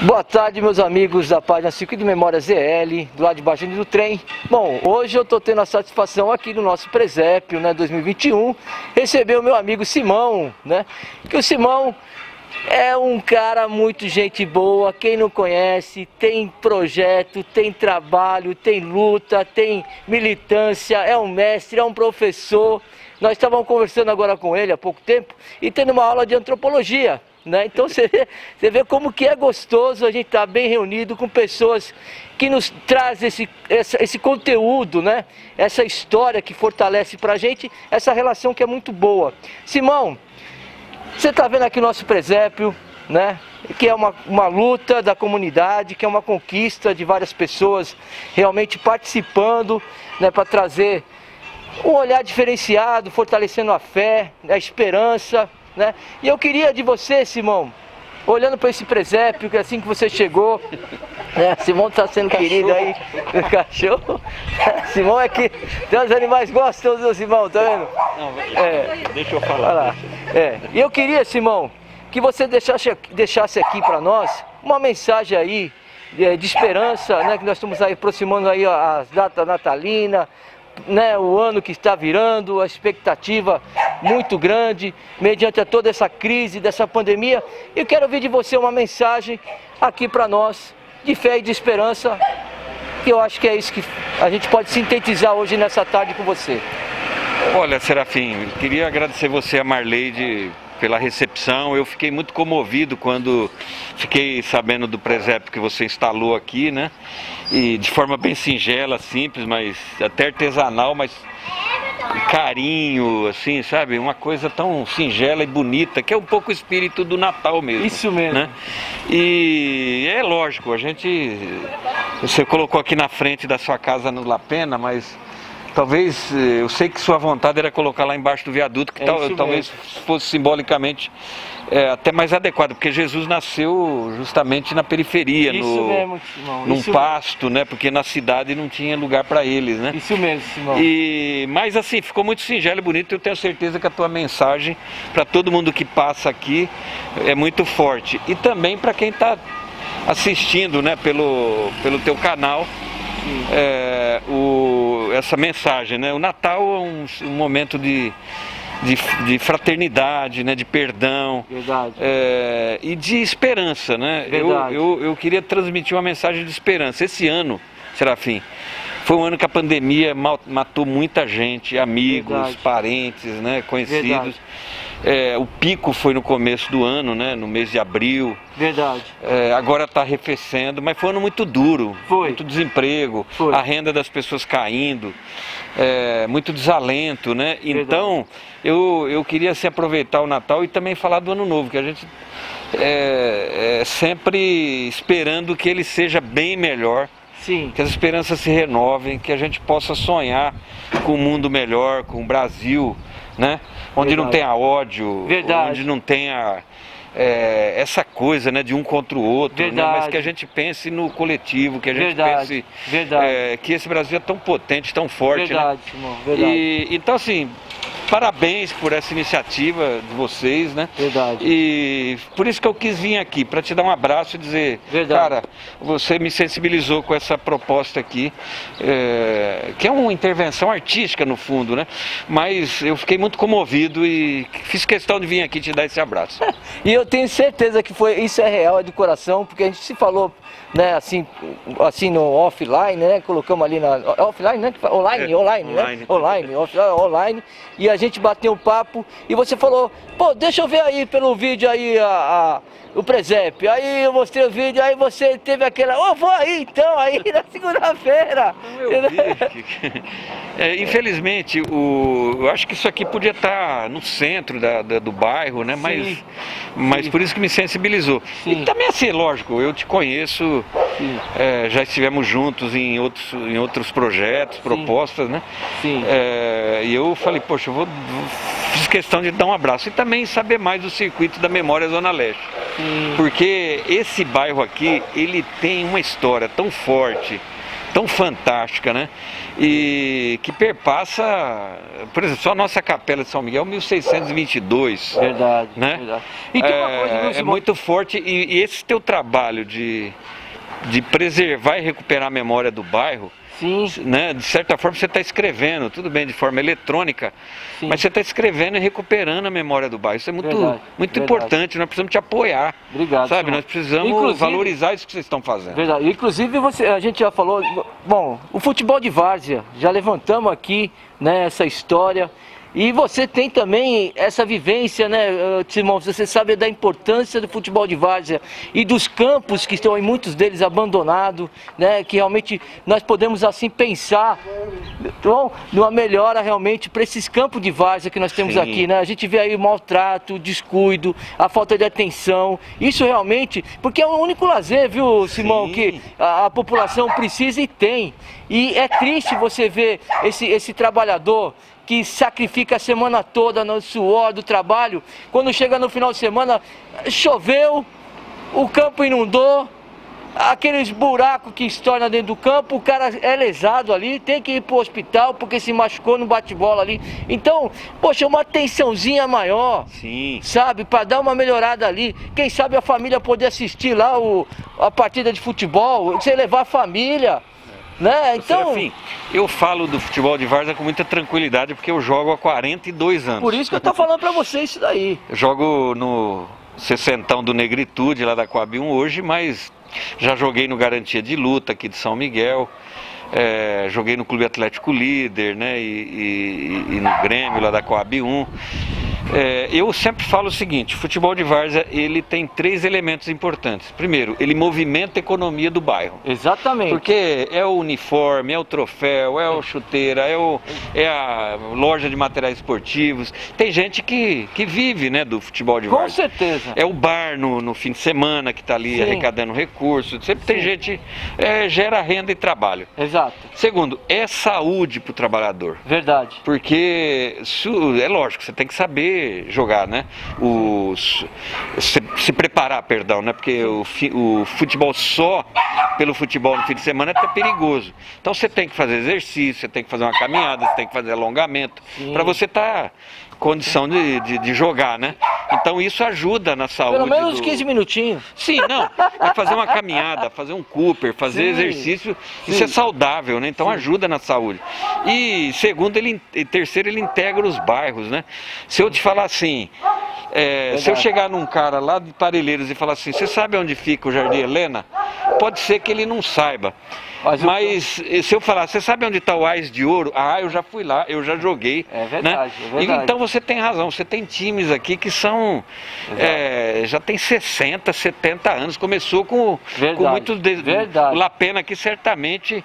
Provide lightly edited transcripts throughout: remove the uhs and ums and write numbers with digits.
Boa tarde, meus amigos da página Circuito de Memória ZL, do lado de baixo do trem. Bom, hoje eu estou tendo a satisfação aqui no nosso presépio, 2021, receber o meu amigo Simão, que o Simão é um cara muito gente boa. Quem não conhece, tem projeto, tem trabalho, tem luta, tem militância, é um mestre, é um professor. Nós estávamos conversando agora com ele há pouco tempo e tendo uma aula de antropologia. Então você vê como que é gostoso a gente estar bem reunido com pessoas que nos trazem esse conteúdo, essa história que fortalece pra gente essa relação que é muito boa. Simão, você está vendo aqui o nosso presépio, que é uma luta da comunidade, que é uma conquista de várias pessoas realmente participando, para trazer um olhar diferenciado, fortalecendo a fé, a esperança. E eu queria de você, Simão, olhando para esse presépio, que assim que você chegou, Simão está sendo querido aí, o cachorro. Simão é que tem os animais gostosos do Simão, tá vendo? Não, deixa eu falar. E eu queria, Simão, que você deixasse aqui para nós uma mensagem aí de esperança, que nós estamos aí aproximando aí as datas natalinas, o ano que está virando, a expectativa muito grande, mediante toda essa crise, dessa pandemia. Eu quero ouvir de você uma mensagem aqui para nós, de fé e de esperança, que eu acho que é isso que a gente pode sintetizar hoje nessa tarde com você. Olha, Serafim, queria agradecer você, a Marleide, pela recepção. Eu fiquei muito comovido quando fiquei sabendo do presépio que você instalou aqui, e de forma bem singela, simples, mas até artesanal, mas carinho, assim, sabe? Uma coisa tão singela e bonita, que é um pouco o espírito do Natal mesmo. Isso mesmo. E é lógico, você colocou aqui na frente da sua casa no La Pena, mas talvez, eu sei que sua vontade era colocar lá embaixo do viaduto, que talvez fosse simbolicamente até mais adequado, porque Jesus nasceu justamente na periferia, num pasto, porque na cidade não tinha lugar para eles, Isso mesmo, Simão. Mas assim, ficou muito singelo e bonito. Eu tenho certeza que a tua mensagem, para todo mundo que passa aqui, é muito forte. E também para quem está assistindo, pelo teu canal, essa mensagem, O Natal é um momento de fraternidade, de perdão. Verdade. E de esperança, Eu queria transmitir uma mensagem de esperança. Esse ano, Serafim, foi um ano que a pandemia matou muita gente, amigos, Verdade. parentes, conhecidos. Verdade. O pico foi no começo do ano, no mês de abril. Verdade. Agora está arrefecendo, mas foi um ano muito duro. Muito desemprego, a renda das pessoas caindo, muito desalento, Então, eu queria aproveitar o Natal e também falar do Ano Novo, que a gente sempre esperando que ele seja bem melhor. Sim. Que as esperanças se renovem, que a gente possa sonhar com um mundo melhor, com o Brasil, onde não tenha ódio, onde não tenha essa coisa de um contra o outro, mas que a gente pense no coletivo, que a gente pense que esse Brasil é tão potente, tão forte. Verdade, Simão. Verdade. Então, assim, parabéns por essa iniciativa de vocês, Verdade. E por isso que eu quis vir aqui, para te dar um abraço e dizer, cara, você me sensibilizou com essa proposta aqui, que é uma intervenção artística no fundo, Mas eu fiquei muito comovido e fiz questão de vir aqui te dar esse abraço. E eu tenho certeza que isso é real, é de coração, porque a gente se falou, assim no offline, colocamos ali na offline, online, e a gente bateu um papo e você falou, pô, deixa eu ver aí pelo vídeo aí o presépio. Aí eu mostrei o vídeo, aí você teve aquela, vou aí então, aí na segunda-feira. Eu vi. Infelizmente, eu acho que isso aqui podia estar no centro do bairro, mas por isso que me sensibilizou. Sim. E também assim, lógico, eu te conheço, já estivemos juntos em outros projetos, propostas, Sim. E eu falei, poxa, fiz questão de dar um abraço e também saber mais do circuito da Memória Zona Leste. Porque esse bairro aqui, ele tem uma história tão forte, tão fantástica, né? E que perpassa, por exemplo, só a nossa Capela de São Miguel, 1622. Verdade, né? verdade. E tem uma coisa, É muito forte, e esse teu trabalho de preservar e recuperar a memória do bairro, sim, né? De certa forma você está escrevendo, tudo bem, de forma eletrônica, sim, mas você está escrevendo e recuperando a memória do bairro. Isso é muito, verdade, muito verdade. importante, nós precisamos te apoiar. Obrigado, sabe? senhor. Nós precisamos Inclusive, valorizar isso que vocês estão fazendo. verdade. Inclusive, a gente já falou, bom, o futebol de várzea, já levantamos aqui, né, essa história. E você tem também essa vivência, né, Simão? Você sabe da importância do futebol de várzea e dos campos que estão, em muitos deles, abandonados, né? Que realmente nós podemos assim pensar, então, numa melhora realmente para esses campos de várzea que nós temos Sim. aqui, né? A gente vê aí o maltrato, o descuido, a falta de atenção. Isso realmente, porque é o único lazer, viu, Simão, Sim. que a população precisa e tem. E é triste você ver esse trabalhador que sacrifica a semana toda no suor do trabalho, quando chega no final de semana, choveu, o campo inundou, aqueles buracos que estouram dentro do campo, o cara é lesado ali, tem que ir pro hospital porque se machucou no bate-bola ali. Então, poxa, uma atençãozinha maior, Sim. sabe, para dar uma melhorada ali. Quem sabe a família poder assistir lá a partida de futebol, você levar a família. Né? Então, Serafim, eu falo do futebol de várzea com muita tranquilidade porque eu jogo há 42 anos. por isso que eu tô falando para você isso daí. Eu jogo no 60º do Negritude, lá da Coab 1 hoje, mas já joguei no Garantia de Luta aqui de São Miguel, joguei no Clube Atlético Líder, né, e no Grêmio lá da Coab 1. Eu sempre falo o seguinte: o futebol de várzea, ele tem 3 elementos importantes. Primeiro, ele movimenta a economia do bairro. Exatamente. Porque é o uniforme, é o troféu, é o chuteira, é a loja de materiais esportivos. Tem gente que vive, né, do futebol de Com várzea. certeza. É o bar no fim de semana que está ali, Sim. arrecadando recursos. Sempre tem Sim. gente, gera renda e trabalho. Exato. Segundo, é saúde para o trabalhador. Verdade. Porque é lógico, você tem que saber jogar, né? Se preparar, perdão, né? Porque o futebol só pelo futebol no fim de semana é até perigoso. Então você tem que fazer exercício, você tem que fazer uma caminhada, você tem que fazer alongamento, para você estar em condição de jogar, né? Então isso ajuda na saúde. Pelo menos 15 minutinhos. Sim, não. É fazer uma caminhada, fazer um Cooper, fazer Sim, exercício, sim. isso é saudável, né? Então Sim. ajuda na saúde. E segundo, terceiro, ele integra os bairros, né? Se eu te falar assim, se eu chegar num cara lá de Parelheiros e falar assim, você sabe onde fica o Jardim Helena? Pode ser que ele não saiba. Mas se eu falar, você sabe onde está o Ais de Ouro? Ah, eu já fui lá, eu já joguei. É verdade, né? é verdade. Então você tem razão, você tem times aqui que são, já tem 60, 70 anos, começou com muitos verdade. O La Pena aqui certamente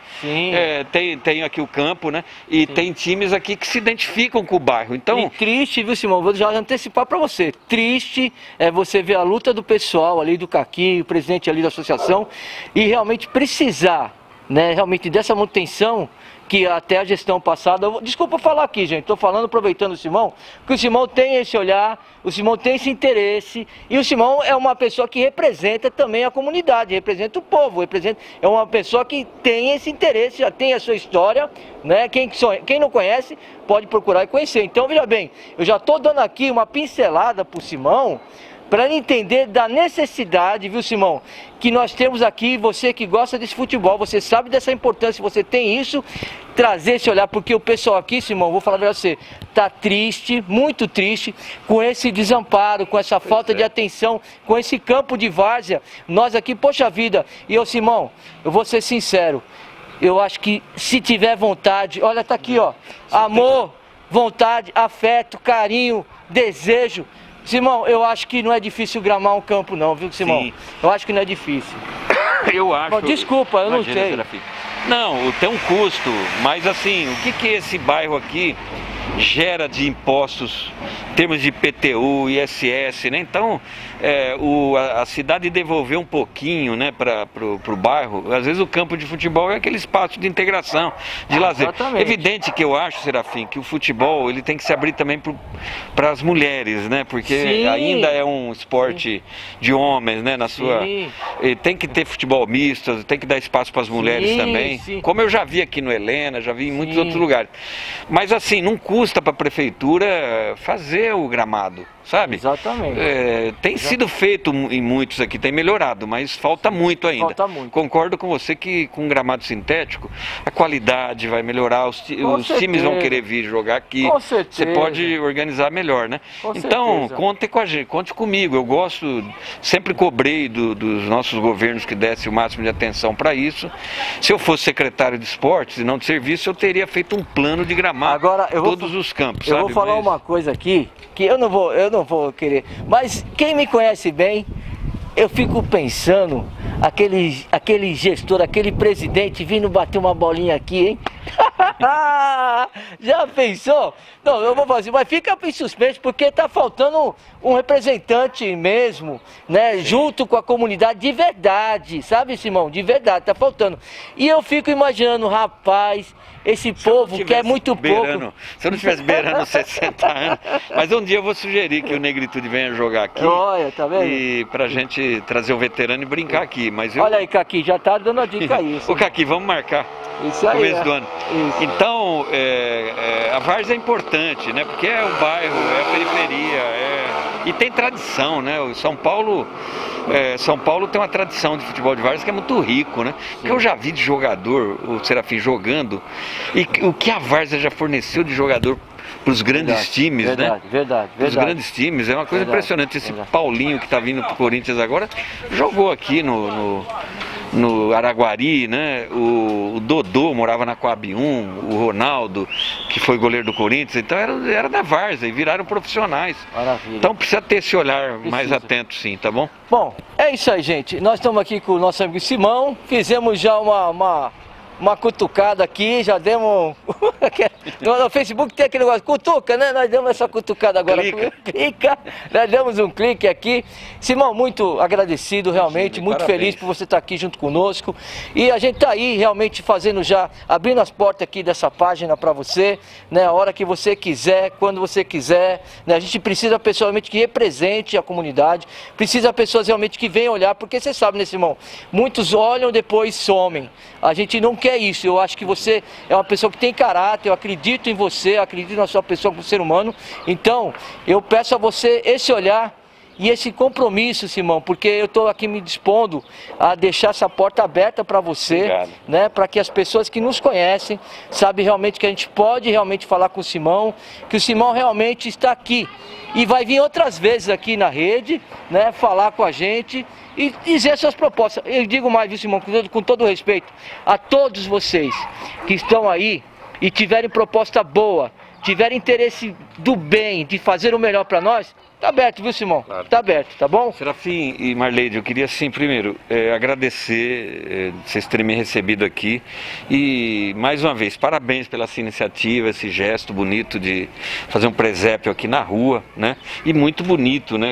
tem aqui o campo, né? E tem times aqui que se identificam com o bairro. Então, e triste, viu, Simão? Vou já antecipar para você. Triste é você ver a luta do pessoal ali do Caqui, o presidente ali da associação, e realmente precisar, né, realmente dessa manutenção que até a gestão passada... Desculpa falar aqui, gente, estou falando, aproveitando o Simão, porque o Simão tem esse olhar, o Simão tem esse interesse, e o Simão é uma pessoa que representa também a comunidade, representa o povo, é uma pessoa que tem esse interesse, já tem a sua história, né? Quem não conhece pode procurar e conhecer. Então, veja bem, eu já estou dando aqui uma pincelada para o Simão, para ele entender da necessidade, viu, Simão, que nós temos aqui. Você que gosta desse futebol, você sabe dessa importância, você tem isso, trazer esse olhar, porque o pessoal aqui, Simão, vou falar para você, tá triste, muito triste, com esse desamparo, com essa falta de atenção, com esse campo de várzea. Nós aqui, poxa vida, e eu, Simão, eu vou ser sincero, eu acho que se tiver vontade, olha, tá aqui, ó, amor, vontade, afeto, carinho, desejo. Simão, eu acho que não é difícil gramar um campo não, viu, Simão? Sim. Eu acho que não é difícil. Eu acho. Bom, desculpa, eu não sei. Serafim. Não, tem um custo, mas assim, o que é esse bairro aqui? gera de impostos, em termos de IPTU, ISS, né? Então, a cidade devolver um pouquinho, né, para o bairro. Às vezes o campo de futebol é aquele espaço de integração, de lazer. Exatamente. Evidente que eu acho, Serafim, que o futebol ele tem que se abrir também para as mulheres, né? Porque Sim. ainda é um esporte de homens, né? Tem que ter futebol misto, tem que dar espaço para as mulheres também. Sim. Como eu já vi aqui no Helena, já vi em muitos outros lugares. Mas assim, não custa para a prefeitura fazer o gramado, sabe? Exatamente. Tem sido feito em muitos aqui, tem melhorado, mas falta muito ainda. Falta muito. Concordo com você que com gramado sintético a qualidade vai melhorar, os times vão querer vir jogar aqui. Com certeza. Você pode organizar melhor, né? Com então, certeza. conte com a gente, conte comigo. Eu gosto, sempre cobrei dos nossos governos que desse o máximo de atenção para isso. Se eu fosse secretário de esportes e não de serviço, eu teria feito um plano de gramado. Agora, todos os campos. Eu vou falar uma coisa aqui que eu não vou querer. Mas quem me conhece bem, eu fico pensando, aquele gestor, aquele presidente vindo bater uma bolinha aqui, hein? Já pensou? Não, eu vou fazer, mas fica em suspense porque tá faltando um representante mesmo, né? Sim. Junto com a comunidade de verdade, sabe, Simão? De verdade, tá faltando. E eu fico imaginando, rapaz, esse povo que é muito pouco. Se eu não estivesse beirando 60 anos, mas um dia eu vou sugerir que o Negritude venha jogar aqui. Olha, tá vendo? E pra gente trazer o veterano e brincar aqui. Mas olha aí, Caqui, já tá dando a dica aí. Ô, Caqui, vamos marcar. Isso aí, começo do ano. Isso. Então, a várzea é importante, né? Porque é o bairro, é a periferia, e tem tradição, né? O São Paulo tem uma tradição de futebol de várzea que é muito rico, né? Porque eu já vi de jogador, o Serafim jogando, e o que a várzea já forneceu de jogador para os grandes times, né? Verdade. Os grandes times, é uma coisa impressionante. Esse Paulinho que está vindo para o Corinthians agora, jogou aqui no Araguari, né? O Dodô morava na Coab 1, o Ronaldo, que foi goleiro do Corinthians, então era da várzea e viraram profissionais. Maravilha. Então precisa ter esse olhar mais atento, sim, tá bom? Bom, é isso aí, gente. Nós estamos aqui com o nosso amigo Simão, fizemos já uma cutucada aqui, já demos... No Facebook tem aquele negócio, cutuca, né? Nós demos essa cutucada agora. Clica. Nós demos um clique aqui. Simão, muito agradecido, realmente, sim, muito parabéns. feliz por você estar aqui junto conosco. E a gente está aí realmente fazendo já, abrindo as portas aqui dessa página para você, né? A hora que você quiser, quando você quiser, né? A gente precisa pessoalmente que represente a comunidade, precisa pessoas realmente que venham olhar, porque você sabe, né, Simão? Muitos olham, depois somem. A gente não quer isso. Eu acho que você é uma pessoa que tem caráter, eu acredito em você, acredito na sua pessoa como ser humano. Então, eu peço a você esse olhar e esse compromisso, Simão, porque eu estou aqui me dispondo a deixar essa porta aberta para você, obrigado, né, para que as pessoas que nos conhecem sabem realmente que a gente pode realmente falar com o Simão, que o Simão realmente está aqui e vai vir outras vezes aqui na rede, né, falar com a gente e dizer suas propostas. Eu digo mais, viu, Simão, com todo respeito a todos vocês que estão aí e tiverem proposta boa, tiverem interesse do bem, de fazer o melhor para nós, tá aberto, viu, Simão? Claro. Tá aberto, tá bom? Serafim e Marleide, eu queria, sim, primeiro, agradecer vocês terem me recebido aqui e, mais uma vez, parabéns pela essa iniciativa, esse gesto bonito de fazer um presépio aqui na rua, né? E muito bonito, né?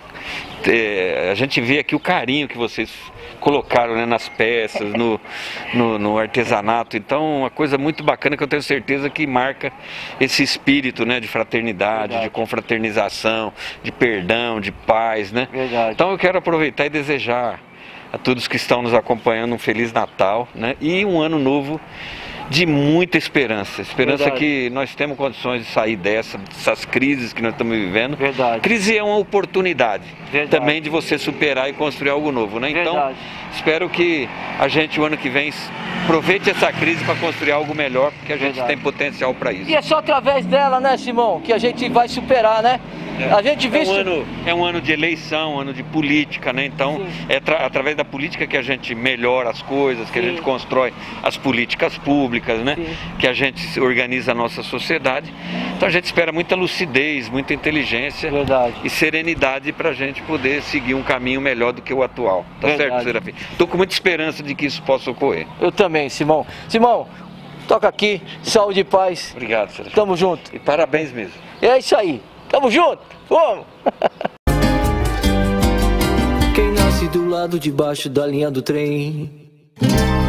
A gente vê aqui o carinho que vocês colocaram, né, nas peças, no artesanato. Então, uma coisa muito bacana que eu tenho certeza que marca esse espírito, né, de fraternidade, Verdade. de confraternização, de perdão, de paz, né? Verdade. Então eu quero aproveitar e desejar a todos que estão nos acompanhando um Feliz Natal, né, e um ano novo de muita esperança. Esperança Verdade. que nós temos condições de sair dessas crises que nós estamos vivendo. Verdade. Crise é uma oportunidade Verdade. também de você superar e construir algo novo, né? Então, Verdade. espero que a gente, o ano que vem, aproveite essa crise para construir algo melhor, porque a gente Verdade. tem potencial para isso. E é só através dela, né, Simão, que a gente vai superar, né? A gente vê É um ano de eleição, um ano de política, né? Então, é através da política que a gente melhora as coisas, que a gente constrói as políticas públicas, né? Sim. Que a gente organiza a nossa sociedade. Então, a gente espera muita lucidez, muita inteligência Verdade. e serenidade para a gente poder seguir um caminho melhor do que o atual. Tá Verdade. certo, Serafim? Estou com muita esperança de que isso possa ocorrer. Eu também, Simão. Simão, toca aqui, saúde e paz. Obrigado, Sérgio. Tamo junto. E parabéns mesmo. É isso aí, tamo junto, vamos! Quem nasce do lado de baixo da linha do trem